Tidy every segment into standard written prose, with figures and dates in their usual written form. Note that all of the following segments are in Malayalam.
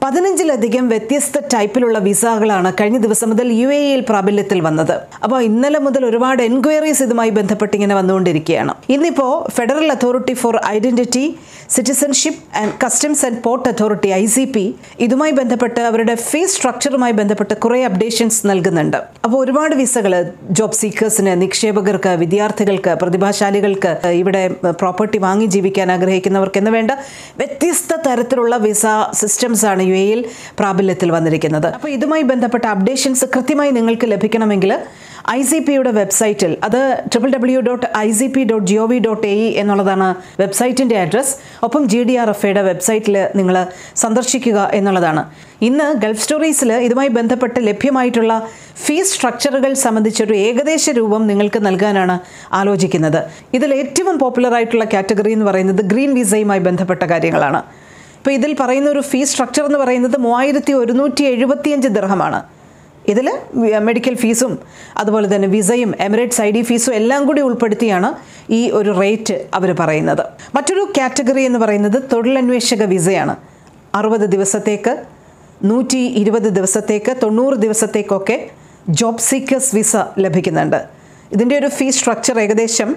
15ലധികം വ്യത്യസ്ത ടൈപ്പിലുള്ള വിസകളാണ് കഴിഞ്ഞ ദിവസം മുതൽ UAE-യിൽ പ്രാബല്യത്തിൽ വന്നത്. അപ്പോൾ ഇന്നലെ മുതൽ ഒരുപാട് എൻക്വയറീസ് ഇതുമായി ബന്ധപ്പെട്ട് ഇങ്ങനെ വന്നുകൊണ്ടിരിക്കുകയാണ്. ഇന്നിപ്പോൾ federal authority for identity, citizenship and customs and port authority ICP ഇതുമായി ബന്ധപ്പെട്ട് അവരുടെ ഫീസ് സ്ട്രക്ചറുമായി ബന്ധപ്പെട്ട് കുറേ അപ്ഡേഷൻസ് നൽകുന്നുണ്ട്. അപ്പോൾ ഒരുപാട് വിസകൾ ജോബ് സീക്കേഴ്സിന്, നിക്ഷേപകർക്ക്, വിദ്യാർത്ഥികൾക്ക്, പ്രതിഭാശാലികൾക്ക്, ഇവിടെ പ്രോപ്പർട്ടി വാങ്ങി ജീവിക്കാൻ ആഗ്രഹിക്കുന്നവർക്ക് എന്ന് വേണ്ട വ്യത്യസ്ത തരത്തിലുള്ള വിസ സിസ്റ്റംസ് ആണ് UAE-യിൽ പ്രാബല്യത്തിൽ വന്നിരിക്കുന്നത്. അപ്പോൾ ഇതുമായി ബന്ധപ്പെട്ട അപ്ഡേഷൻസ് കൃത്യമായി നിങ്ങൾക്ക് ലഭിക്കണമെങ്കിൽ ICPയുടെ വെബ്സൈറ്റിൽ, അത് www.icp.gov.ae എന്നുള്ളതാണ് വെബ്സൈറ്റിൻ്റെ അഡ്രസ്. ഒപ്പം GDRFയുടെ വെബ്സൈറ്റിൽ നിങ്ങൾ സന്ദർശിക്കുക എന്നുള്ളതാണ്. ഇന്ന് ഗൾഫ് സ്റ്റോറീസിൽ ഇതുമായി ബന്ധപ്പെട്ട് ലഭ്യമായിട്ടുള്ള ഫീസ് സ്ട്രക്ചറുകൾ സംബന്ധിച്ചൊരു ഏകദേശ രൂപം നിങ്ങൾക്ക് നൽകാനാണ് ആലോചിക്കുന്നത്. ഇതിൽ ഏറ്റവും പോപ്പുലർ ആയിട്ടുള്ള കാറ്റഗറി എന്ന് പറയുന്നത് ഗ്രീൻ വിസയുമായി ബന്ധപ്പെട്ട കാര്യങ്ങളാണ്. ഇപ്പോൾ ഇതിൽ പറയുന്ന ഒരു ഫീസ് സ്ട്രക്ചർ എന്ന് പറയുന്നത് 3175 ദിർഹമാണ്. ഇതിൽ മെഡിക്കൽ ഫീസും അതുപോലെ തന്നെ വിസയും എമിറേറ്റ്സ് ID ഫീസും എല്ലാം കൂടി ഉൾപ്പെടുത്തിയാണ് ഈ ഒരു റേറ്റ് അവർ പറയുന്നത്. മറ്റൊരു കാറ്റഗറി എന്ന് പറയുന്നത് തൊഴിലന്വേഷക വിസയാണ്. 60 ദിവസത്തേക്ക്, 120 ദിവസത്തേക്ക്, 90 ദിവസത്തേക്കൊക്കെ ജോബ് സീക്കേഴ്സ് വിസ ലഭിക്കുന്നുണ്ട്. ഇതിൻ്റെ ഒരു ഫീസ് സ്ട്രക്ചർ ഏകദേശം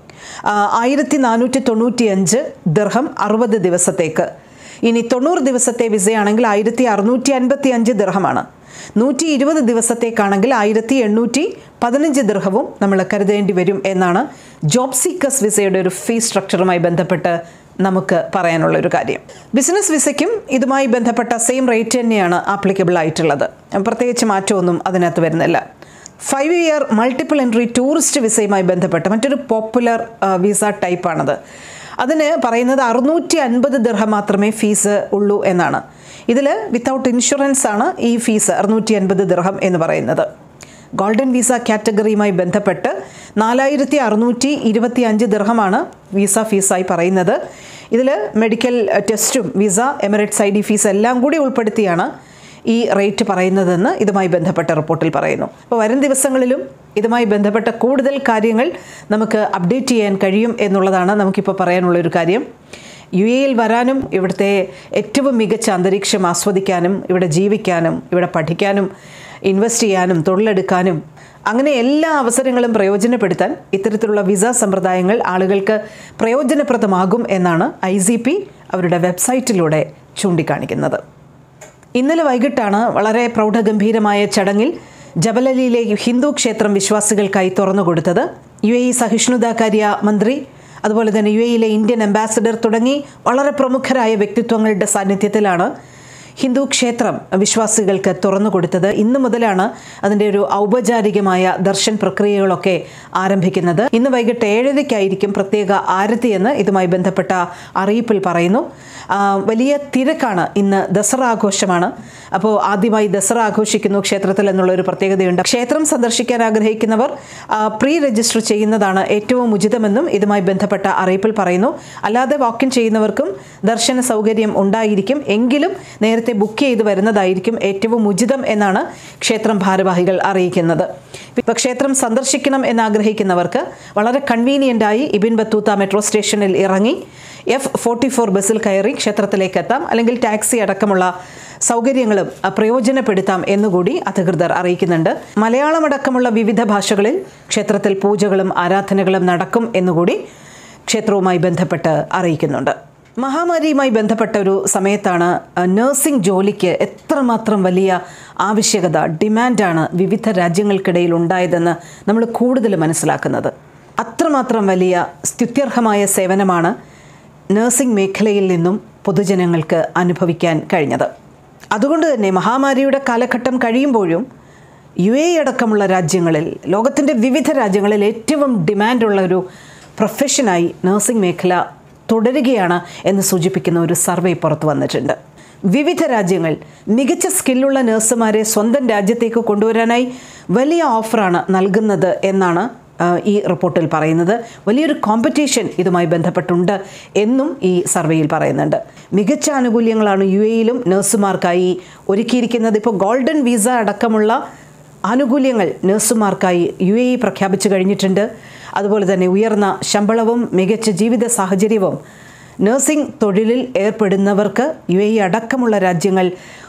1495 ദിർഹം 60 ദിവസത്തേക്ക്. ഇനി 90 ദിവസത്തെ വിസയാണെങ്കിൽ 1655 ദിർഹമാണ്. 120 ദിവസത്തേക്കാണെങ്കിൽ 1815 ദിർഹവും നമ്മൾ കരുതേണ്ടി വരും എന്നാണ് ജോബ് സീക്കേഴ്സ് വിസയുടെ ഒരു ഫീസ് സ്ട്രക്ചറുമായി ബന്ധപ്പെട്ട് നമുക്ക് പറയാനുള്ള ഒരു കാര്യം. ബിസിനസ് വിസയ്ക്കും ഇതുമായി ബന്ധപ്പെട്ട സെയിം റേറ്റ് തന്നെയാണ് ആപ്ലിക്കബിൾ ആയിട്ടുള്ളത്. പ്രത്യേകിച്ച് മാറ്റമൊന്നും അതിനകത്ത് വരുന്നില്ല. 5 ഇയർ മൾട്ടിപ്പിൾ എൻട്രി ടൂറിസ്റ്റ് വിസയുമായി ബന്ധപ്പെട്ട് മറ്റൊരു പോപ്പുലർ വിസ ടൈപ്പാണത്. അതിന് പറയുന്നത് 650 ദിർഹം മാത്രമേ ഫീസ് ഉള്ളൂ എന്നാണ്. ഇതിൽ വിത്തൗട്ട് ഇൻഷുറൻസ് ആണ് ഈ ഫീസ് 650 ദിർഹം എന്ന് പറയുന്നത്. ഗോൾഡൻ വിസ കാറ്റഗറിയുമായി ബന്ധപ്പെട്ട് 4625 ദിർഹമാണ് വിസ ഫീസായി പറയുന്നത്. ഇതിൽ മെഡിക്കൽ ടെസ്റ്റും വിസ, എമിറേറ്റ്സ് ID ഫീസ് എല്ലാം കൂടി ഉൾപ്പെടുത്തിയാണ് ഈ റേറ്റ് പറയുന്നതെന്ന് ഇതുമായി ബന്ധപ്പെട്ട റിപ്പോർട്ടിൽ പറയുന്നു. അപ്പോൾ വരും ദിവസങ്ങളിലും ഇതുമായി ബന്ധപ്പെട്ട കൂടുതൽ കാര്യങ്ങൾ നമുക്ക് അപ്ഡേറ്റ് ചെയ്യാൻ കഴിയും എന്നുള്ളതാണ് നമുക്കിപ്പോൾ പറയാനുള്ളൊരു കാര്യം. UAE-യിൽ വരാനും ഇവിടുത്തെ ഏറ്റവും മികച്ച അന്തരീക്ഷം ആസ്വദിക്കാനും ഇവിടെ ജീവിക്കാനും ഇവിടെ പഠിക്കാനും ഇൻവെസ്റ്റ് ചെയ്യാനും തൊഴിലെടുക്കാനും അങ്ങനെ എല്ലാ അവസരങ്ങളും പ്രയോജനപ്പെടുത്താൻ ഇത്തരത്തിലുള്ള വിസ സമ്പ്രദായങ്ങൾ ആളുകൾക്ക് പ്രയോജനപ്രദമാകും എന്നാണ് ICP അവരുടെ വെബ്സൈറ്റിലൂടെ ചൂണ്ടിക്കാണിക്കുന്നത്. ഇന്നലെ വൈകിട്ടാണ് വളരെ പ്രൗഢഗംഭീരമായ ചടങ്ങിൽ ജബലലിയിലെ ഹിന്ദു ക്ഷേത്രം വിശ്വാസികൾക്കായി തുറന്നുകൊടുത്തത്. UAE സഹിഷ്ണുതാകാര്യ മന്ത്രി, അതുപോലെ തന്നെ UAE-യിലെ ഇന്ത്യൻ അംബാസഡർ തുടങ്ങി വളരെ പ്രമുഖരായ വ്യക്തിത്വങ്ങളുടെ സാന്നിധ്യത്തിലാണ് ഹിന്ദു ക്ഷേത്രം വിശ്വാസികൾക്ക് തുറന്നു കൊടുത്തത്. ഇന്നു മുതലാണ് അതിൻ്റെ ഒരു ഔപചാരികമായ ദർശൻ പ്രക്രിയകളൊക്കെ ആരംഭിക്കുന്നത്. ഇന്ന് വൈകിട്ട് 7:30 പ്രത്യേക ആരതി എന്ന് ഇതുമായി ബന്ധപ്പെട്ട അറിയിപ്പിൽ പറയുന്നു. വലിയ തിരക്കാണ്. ഇന്ന് ദസറ ആഘോഷമാണ്. അപ്പോൾ ആദ്യമായി ദസറ ആഘോഷിക്കുന്നു ക്ഷേത്രത്തിൽ എന്നുള്ളൊരു പ്രത്യേകതയുണ്ട്. ക്ഷേത്രം സന്ദർശിക്കാൻ ആഗ്രഹിക്കുന്നവർ പ്രീ രജിസ്റ്റർ ചെയ്യുന്നതാണ് ഏറ്റവും ഉചിതമെന്നും ഇതുമായി ബന്ധപ്പെട്ട അറിയിപ്പിൽ പറയുന്നു. അല്ലാതെ വാക്കിൻ ചെയ്യുന്നവർക്കും ദർശന സൗകര്യം ഉണ്ടായിരിക്കും, എങ്കിലും നേരത്തെ ബുക്ക് ചെയ്ത് വരുന്നതായിരിക്കും ഏറ്റവും ഉചിതം എന്നാണ് ക്ഷേത്രം ഭാരവാഹികൾ അറിയിക്കുന്നത്. ഇപ്പോൾ ക്ഷേത്രം സന്ദർശിക്കണം എന്നാഗ്രഹിക്കുന്നവർക്ക് വളരെ കൺവീനിയൻ്റായി ഇബിൻ ബത്തൂത്ത മെട്രോ സ്റ്റേഷനിൽ ഇറങ്ങി F44 ബസ്സിൽ കയറി ക്ഷേത്രത്തിലേക്ക് എത്താം, അല്ലെങ്കിൽ ടാക്സി അടക്കമുള്ള സൗകര്യങ്ങളും പ്രയോജനപ്പെടുത്താം എന്നുകൂടി അധികൃതർ അറിയിക്കുന്നുണ്ട്. മലയാളമടക്കമുള്ള വിവിധ ഭാഷകളിൽ ക്ഷേത്രത്തിൽ പൂജകളും ആരാധനകളും നടക്കും എന്നുകൂടി ക്ഷേത്രവുമായി ബന്ധപ്പെട്ട് അറിയിക്കുന്നുണ്ട്. മഹാമാരിയുമായി ബന്ധപ്പെട്ട ഒരു സമയത്താണ് നഴ്സിംഗ് ജോലിക്ക് എത്രമാത്രം വലിയ ആവശ്യകത, ഡിമാൻഡാണ് വിവിധ രാജ്യങ്ങൾക്കിടയിൽ ഉണ്ടായതെന്ന് നമ്മൾ കൂടുതൽ മനസ്സിലാക്കുന്നത്. അത്രമാത്രം വലിയ സ്തുത്യർഹമായ സേവനമാണ് നഴ്സിംഗ് മേഖലയിൽ നിന്നും പൊതുജനങ്ങൾക്ക് അനുഭവിക്കാൻ കഴിഞ്ഞത്. അതുകൊണ്ട് തന്നെ മഹാമാരിയുടെ കാലഘട്ടം കഴിയുമ്പോഴും UAE അടക്കമുള്ള രാജ്യങ്ങളിൽ, ലോകത്തിൻ്റെ വിവിധ രാജ്യങ്ങളിൽ ഏറ്റവും ഡിമാൻഡുള്ള ഒരു പ്രൊഫഷനായി നഴ്സിംഗ് മേഖല തുടരുകയാണ് എന്ന് സൂചിപ്പിക്കുന്ന ഒരു സർവേ പുറത്തു വന്നിട്ടുണ്ട്. വിവിധ രാജ്യങ്ങൾ മികച്ച സ്കില്ലുള്ള നഴ്സുമാരെ സ്വന്തം രാജ്യത്തേക്ക് കൊണ്ടുവരാനായി വലിയ ഓഫറാണ് നൽകുന്നത് എന്നാണ് ഈ റിപ്പോർട്ടിൽ പറയുന്നത്. വലിയൊരു കോമ്പറ്റീഷൻ ഇതുമായി ബന്ധപ്പെട്ടുണ്ട് എന്നും ഈ സർവേയിൽ പറയുന്നുണ്ട്. മികച്ച ആനുകൂല്യങ്ങളാണ് UAE-യിലും നഴ്സുമാർക്കായി ഒരുക്കിയിരിക്കുന്നത്. ഇപ്പോൾ ഗോൾഡൻ വിസ അടക്കമുള്ള ആനുകൂല്യങ്ങൾ നഴ്സുമാർക്കായി UAE പ്രഖ്യാപിച്ചു കഴിഞ്ഞിട്ടുണ്ട്. അതുപോലെ തന്നെ ഉയർന്ന ശമ്പളവും മികച്ച ജീവിത സാഹചര്യവും നഴ്സിംഗ് തൊഴിലിൽ ഏർപ്പെടുന്നവർക്ക് UAE അടക്കമുള്ള രാജ്യങ്ങൾ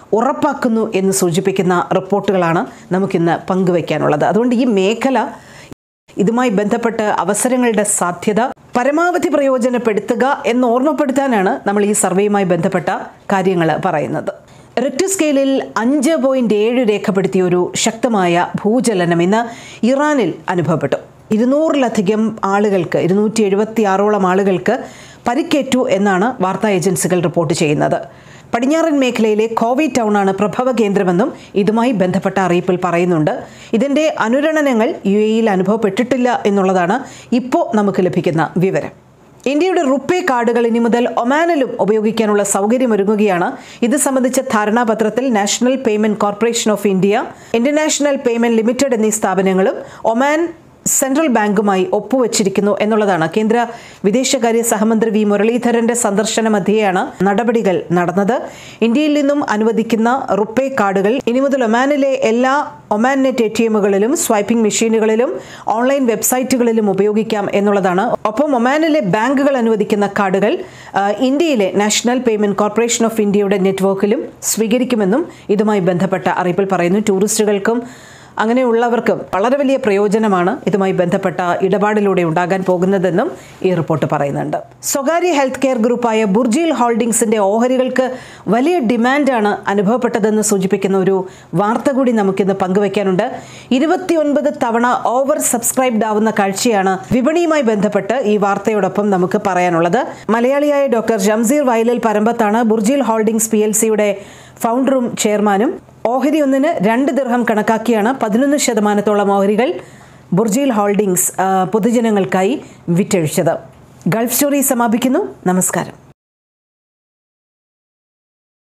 ഉറപ്പാക്കുന്നു എന്ന് സൂചിപ്പിക്കുന്ന റിപ്പോർട്ടുകളാണ് നമുക്കിന്ന് പങ്കുവയ്ക്കാനുള്ളത്. അതുകൊണ്ട് ഈ മേഖല ഇതുമായി ബന്ധപ്പെട്ട് അവസരങ്ങളുടെ സാധ്യത പരമാവധി പ്രയോജനപ്പെടുത്തുക എന്ന് ഓർമ്മപ്പെടുത്താനാണ് നമ്മൾ ഈ സർവേയുമായി ബന്ധപ്പെട്ട കാര്യങ്ങൾ പറയുന്നത്. റിക്ടർ സ്കെയിലിൽ 5.7 രേഖപ്പെടുത്തിയ ഒരു ശക്തമായ ഭൂചലനം ഇന്ന് ഇറാനിൽ അനുഭവപ്പെട്ടു. 200-ലധികം ആളുകൾക്ക് 276ഓളം ആളുകൾക്ക് പരിക്കേറ്റു എന്നാണ് വാർത്താ ഏജൻസികൾ റിപ്പോർട്ട് ചെയ്യുന്നത്. പടിഞ്ഞാറൻ മേഖലയിലെ കോവി ടൗണാണ് പ്രഭവ കേന്ദ്രമെന്നും ഇതുമായി ബന്ധപ്പെട്ട അറിയിപ്പിൽ പറയുന്നുണ്ട്. ഇതിൻ്റെ അനുരണനങ്ങൾ UAEയിൽ അനുഭവപ്പെട്ടിട്ടില്ല എന്നുള്ളതാണ് ഇപ്പോൾ നമുക്ക് ലഭിക്കുന്ന വിവരം. ഇന്ത്യയുടെ റുപ്പേ കാർഡുകൾ ഇനി മുതൽ ഒമാനിലും ഉപയോഗിക്കാനുള്ള സൗകര്യമൊരുങ്ങുകയാണ്. ഇത് സംബന്ധിച്ച ധാരണാപത്രത്തിൽ national payment corporation of India, international payment limited എന്നീ സ്ഥാപനങ്ങളും ഒമാൻ സെൻട്രൽ ബാങ്കുമായി ഒപ്പുവച്ചിരിക്കുന്നു എന്നുള്ളതാണ്. കേന്ദ്ര വിദേശകാര്യ സഹമന്ത്രി വി മുരളീധരന്റെ സന്ദർശന മധ്യേയാണ് നടപടികൾ നടന്നത്. ഇന്ത്യയിൽ നിന്നും അനുവദിക്കുന്ന റുപ്പേ കാർഡുകൾ ഇനി മുതൽ ഒമാനിലെ എല്ലാ ഒമാൻ നെറ്റ് ATMകളിലും സ്വൈപ്പിംഗ് മെഷീനുകളിലും ഓൺലൈൻ വെബ്സൈറ്റുകളിലും ഉപയോഗിക്കാം എന്നുള്ളതാണ്. ഒപ്പം ഒമാനിലെ ബാങ്കുകൾ അനുവദിക്കുന്ന കാർഡുകൾ ഇന്ത്യയിലെ നാഷണൽ പേയ്മെന്റ് കോർപ്പറേഷൻ ഓഫ് ഇന്ത്യയുടെ നെറ്റ്വർക്കിലും സ്വീകരിക്കുമെന്നും ഇതുമായി ബന്ധപ്പെട്ട അറിയിപ്പിൽ പറയുന്നു. ടൂറിസ്റ്റുകൾക്കും അങ്ങനെയുള്ളവർക്കും വളരെ വലിയ പ്രയോജനമാണ് ഇതുമായി ബന്ധപ്പെട്ട ഇടപാടിലൂടെ ഉണ്ടാകാൻ പോകുന്നതെന്നും ഈ റിപ്പോർട്ട് പറയുന്നുണ്ട്. സ്വകാര്യ ഹെൽത്ത് കെയർ ഗ്രൂപ്പായ ബുർജിൽ ഹോൾഡിംഗ്സിന്റെ ഓഹരികൾക്ക് വലിയ ഡിമാൻഡാണ് അനുഭവപ്പെട്ടതെന്ന് സൂചിപ്പിക്കുന്ന ഒരു വാർത്ത കൂടി നമുക്കിന്ന് പങ്കുവയ്ക്കാനുണ്ട്. 29 തവണ ഓവർ സബ്സ്ക്രൈബ്ഡ് ആവുന്ന കാഴ്ചയാണ് വിപണിയുമായി ബന്ധപ്പെട്ട് ഈ വാർത്തയോടൊപ്പം നമുക്ക് പറയാനുള്ളത്. മലയാളിയായ ഡോക്ടർ ജംസീർ വയലിൽ പരമ്പത്താണ് ബുർജിൽ ഹോൾഡിംഗ്സ് PLCയുടെ ഫൗണ്ടറും ചെയർമാനും. ഓഹരി ഒന്നിന് 2 ദിർഹം കണക്കാക്കിയാണ് 11% ഓഹരികൾ ബുർജിൽ ഹോൾഡിംഗ്സ് പൊതുജനങ്ങൾക്കായി വിറ്റഴിച്ചത്. ഗൾഫ് സ്റ്റോറി സമാപിക്കുന്നു. നമസ്കാരം.